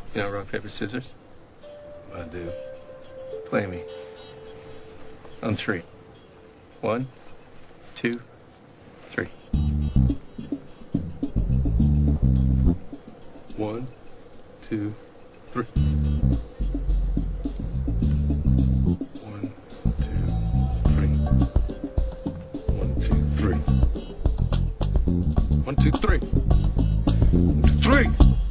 You know rock, paper, scissors? I do. Play me. On 3. 1, 2, 3. 1, 2, 3. 1, 2, 3. 1, 2, 3. 1, 2, 3. 1, 2, 3.